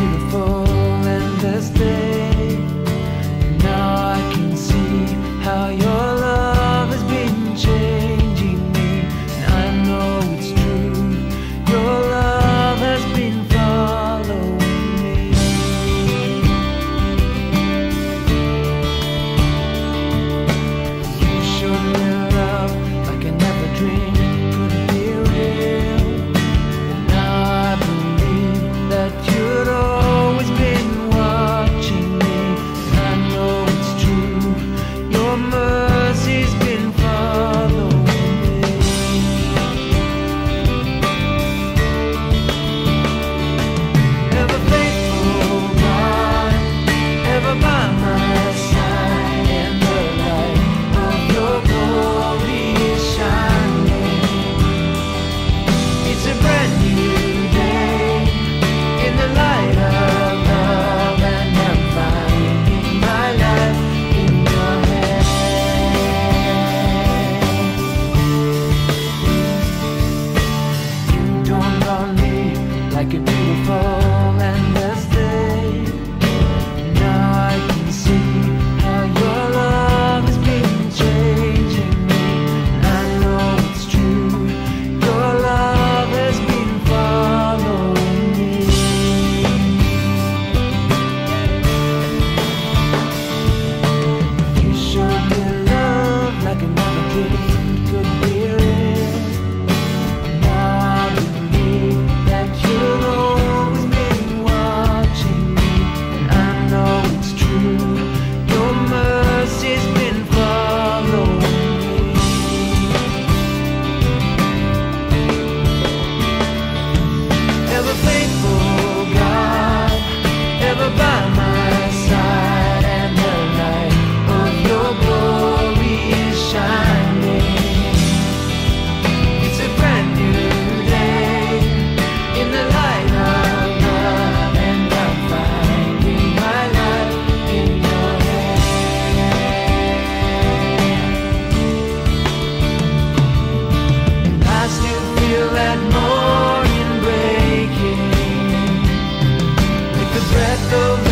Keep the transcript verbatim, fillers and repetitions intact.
beautiful endless day. Now I can see how your love has been changing me, and I know it's true. Your love has been following me. You showed me love like I never dreamed could be real. And now I believe that you'd always been watching me, and I know it's true. Your mercy's been following me. Ever faithful God, ever by my side, and the light of your glory is shining. It's a brand new day in the light of love, and I'm finding my life in your hand. You dawned on me like a beautiful endless day. Now I can see how your love has been changing me, and I know it's true. Your love has been following me. You showed me love like I never dreamed could be real. Now I believe that you've always been watching me, and I know it's true. Your mercy's been following me. Ever faithful God, ever by my side, and the light of your glory is shining. It's a brand new day in the light of love, and I'm finding my life in your hand. And I still feel that morning breaking with the breath of